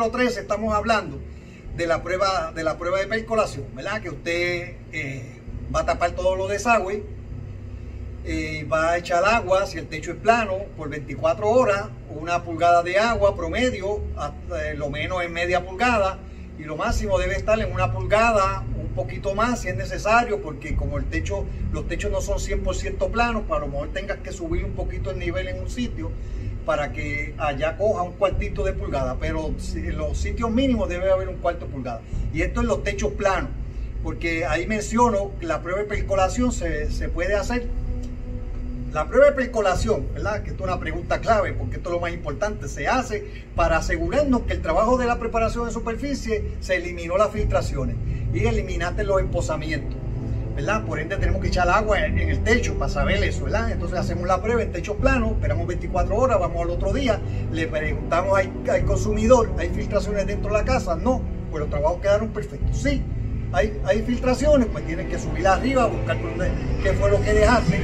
número 13 estamos hablando de la prueba de percolación, ¿verdad? Que usted va a tapar todos los desagües, va a echar agua, si el techo es plano, por 24 horas, 1 pulgada de agua promedio, lo menos en media pulgada, y lo máximo debe estar en 1 pulgada, un poquito más si es necesario, porque como los techos no son 100% planos, para lo mejor tengas que subir un poquito el nivel en un sitio para que allá coja 1/4 de pulgada, pero en los sitios mínimos debe haber 1/4 pulgada. Y esto en los techos planos, porque ahí menciono que la prueba de percolación se puede hacer. La prueba de percolación, ¿verdad? Que esto es una pregunta clave, porque esto es lo más importante. Se hace para asegurarnos que el trabajo de la preparación de superficie se eliminó las filtraciones y eliminaste los empozamientos, ¿verdad? Por ende tenemos que echar agua en el techo para saber eso, ¿verdad? Entonces hacemos la prueba en techo plano, esperamos 24 horas, vamos al otro día, le preguntamos al consumidor, ¿hay filtraciones dentro de la casa? No, pues los trabajos quedaron perfectos. Sí, hay filtraciones, pues tienes que subir arriba, buscar qué fue lo que dejaste,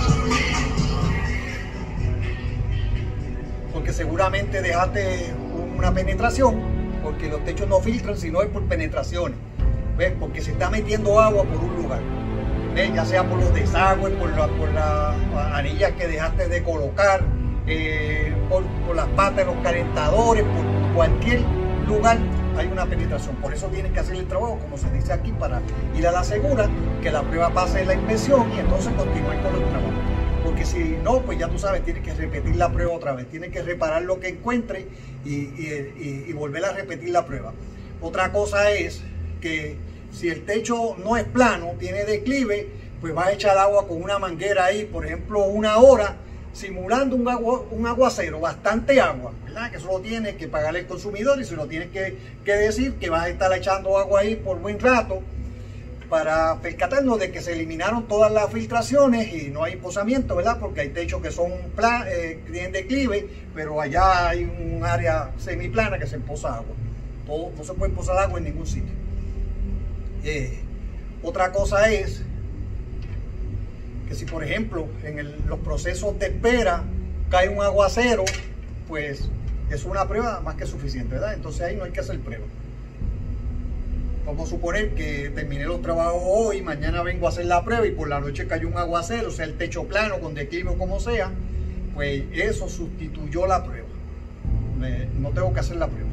porque seguramente dejaste una penetración, porque los techos no filtran si no es por penetraciones, ¿ves? Porque se está metiendo agua por un lugar, ¿ves? Ya sea por los desagües, por las anillas que dejaste de colocar, por las patas de los calentadores, por cualquier lugar hay una penetración. Por eso tienes que hacer el trabajo, como se dice aquí, para ir a la segura, que la prueba pase la inspección y entonces continuar con los trabajos. Porque si no, pues ya tú sabes, tienes que repetir la prueba otra vez, tienes que reparar lo que encuentres y volver a repetir la prueba. Otra cosa es que si el techo no es plano, tiene declive, pues vas a echar agua con una manguera ahí, por ejemplo, 1 hora, simulando un aguacero, bastante agua, ¿verdad? Que eso lo tienes que pagar el consumidor y se lo tienes que decir que vas a estar echando agua ahí por buen rato para percatarnos de que se eliminaron todas las filtraciones y no hay empozamiento, ¿verdad? Porque hay techos que son tienen declive, pero allá hay un área semiplana que se empoza agua. No se puede empozar agua en ningún sitio. Otra cosa es que si por ejemplo en los procesos de espera cae un aguacero, pues es una prueba más que suficiente, ¿verdad? Entonces ahí no hay que hacer prueba. Vamos a suponer que terminé los trabajos hoy, mañana vengo a hacer la prueba y por la noche cayó un aguacero, sea el techo plano, con declive o como sea, pues eso sustituyó la prueba. No tengo que hacer la prueba.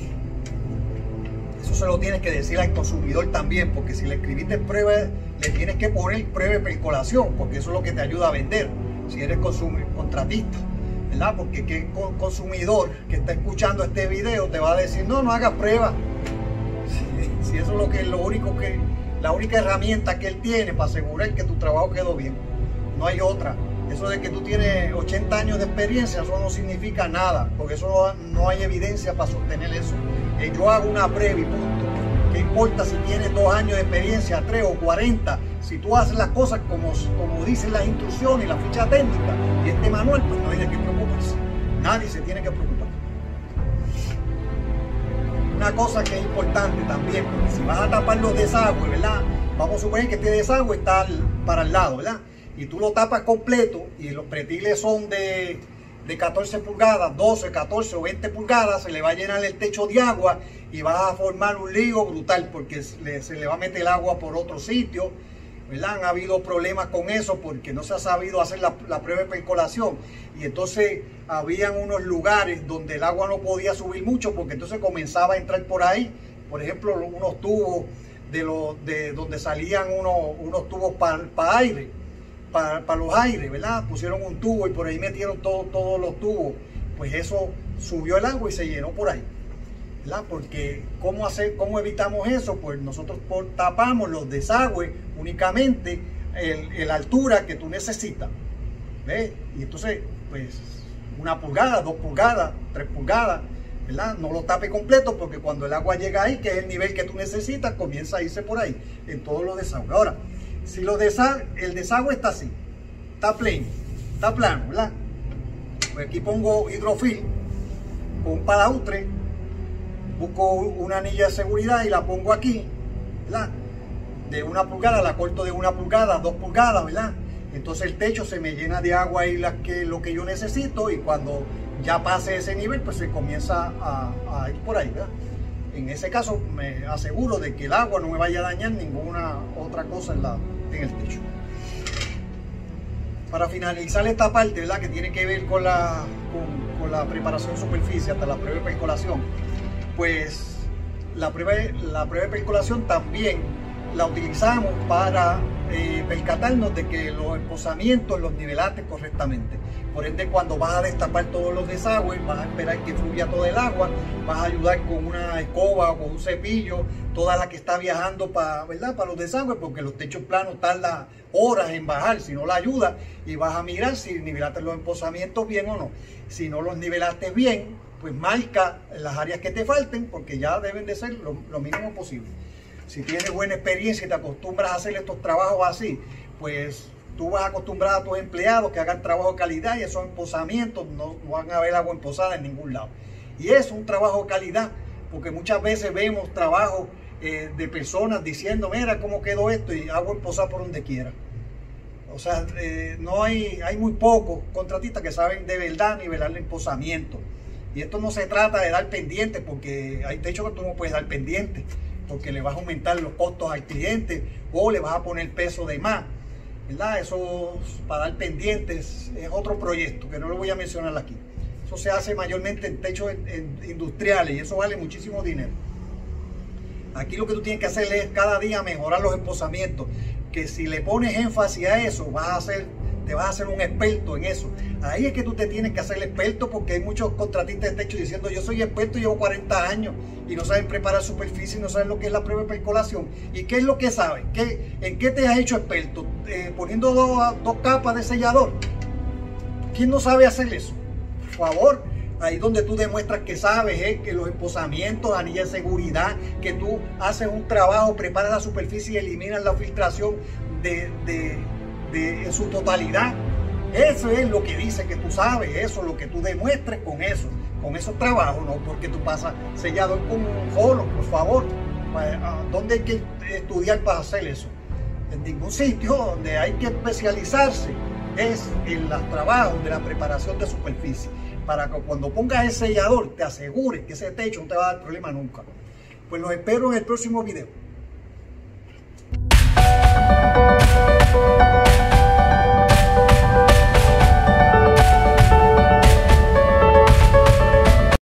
Eso se lo tienes que decir al consumidor también, porque si le escribiste prueba, le tienes que poner prueba de percolación, porque eso es lo que te ayuda a vender, si eres contratista, ¿verdad? Porque qué consumidor que está escuchando este video te va a decir, no hagas prueba. Si eso es la única herramienta que él tiene para asegurar que tu trabajo quedó bien, no hay otra. Eso de que tú tienes 80 años de experiencia, eso no significa nada, porque eso no hay evidencia para sostener eso. Yo hago una prueba y punto. ¿Qué importa si tienes 2 años de experiencia, 3 o 40? Si tú haces las cosas como dicen las instrucciones y la ficha técnica y este manual, pues no hay de qué preocuparse. Nadie se tiene que preocupar. Una cosa que es importante también, porque si vas a tapar los desagües, ¿verdad? Vamos a suponer que este desagüe está para el lado, ¿verdad? Y tú lo tapas completo y los pretiles son de 14 pulgadas, 12, 14 o 20 pulgadas, se le va a llenar el techo de agua y vas a formar un lío brutal porque se le va a meter el agua por otro sitio, ¿verdad? Han habido problemas con eso porque no se ha sabido hacer la prueba de percolación y entonces habían unos lugares donde el agua no podía subir mucho porque entonces comenzaba a entrar por ahí, por ejemplo, unos tubos de donde salían unos tubos para aire. Para los aires, ¿verdad? Pusieron un tubo y por ahí metieron todos los tubos. Pues eso subió el agua y se llenó por ahí, ¿verdad? Porque ¿cómo evitamos eso? Pues nosotros tapamos los desagües únicamente la altura que tú necesitas, ¿ves? Y entonces, pues 1 pulgada, 2 pulgadas, 3 pulgadas, ¿verdad? No lo tape completo porque cuando el agua llega ahí, que es el nivel que tú necesitas, comienza a irse por ahí, en todos los desagües. Ahora, si el desagüe está así, está plano, ¿verdad? Pues aquí pongo hidrofil con un palautre, busco una anilla de seguridad y la pongo aquí, ¿verdad? De 1 pulgada, la corto de 1 pulgada, 2 pulgadas, ¿verdad? Entonces el techo se me llena de agua y lo que yo necesito y cuando ya pase ese nivel, pues se comienza a ir por ahí, ¿verdad? En ese caso me aseguro de que el agua no me vaya a dañar ninguna otra cosa en el techo. Para finalizar esta parte, ¿verdad?, que tiene que ver con la preparación de superficie hasta la prueba de percolación, pues la prueba de percolación también la utilizamos para percatarnos de que los empozamientos los nivelaste correctamente. Por ende, cuando vas a destapar todos los desagües, vas a esperar que fluya todo el agua, vas a ayudar con una escoba o con un cepillo toda la que está viajando para los desagües, porque los techos planos tardan horas en bajar si no la ayuda, y vas a mirar si nivelaste los empozamientos bien o no. Si no los nivelaste bien, pues marca las áreas que te falten, porque ya deben de ser lo mínimo posible. Si tienes buena experiencia y te acostumbras a hacer estos trabajos así, pues tú vas a acostumbrar a tus empleados que hagan trabajo de calidad, y esos empozamientos no van a ver agua empozada en ningún lado. Y es un trabajo de calidad, porque muchas veces vemos trabajos de personas diciendo, mira cómo quedó esto, y agua empozada por donde quiera. O sea, no hay muy pocos contratistas que saben de verdad nivelar el empozamiento. Y esto no se trata de dar pendientes, porque hay techos que tú no puedes dar pendientes, porque le vas a aumentar los costos al cliente o le vas a poner peso de más, ¿verdad? Eso para dar pendientes es otro proyecto que no lo voy a mencionar aquí. Eso se hace mayormente en techos industriales y eso vale muchísimo dinero. Aquí lo que tú tienes que hacer es cada día mejorar los empozamientos, que si le pones énfasis a eso, te vas a hacer un experto en eso. Ahí es que tú te tienes que hacer experto, porque hay muchos contratistas de techo diciendo, yo soy experto, llevo 40 años, y no saben preparar superficie, no saben lo que es la prueba de percolación. ¿Y qué es lo que saben? ¿En qué te has hecho experto? Poniendo dos capas de sellador. ¿Quién no sabe hacer eso? Por favor, ahí donde tú demuestras que sabes, que los empozamientos, anillas de seguridad, que tú haces un trabajo, preparas la superficie y eliminas la filtración en su totalidad. Eso es lo que dice que tú sabes, eso es lo que tú demuestres con esos trabajos, no porque tú pasas sellador con un solo, por favor. ¿Dónde hay que estudiar para hacer eso? En ningún sitio. Donde hay que especializarse es en los trabajos de la preparación de superficie, para que cuando pongas el sellador te asegures que ese techo no te va a dar problema nunca. Pues los espero en el próximo video.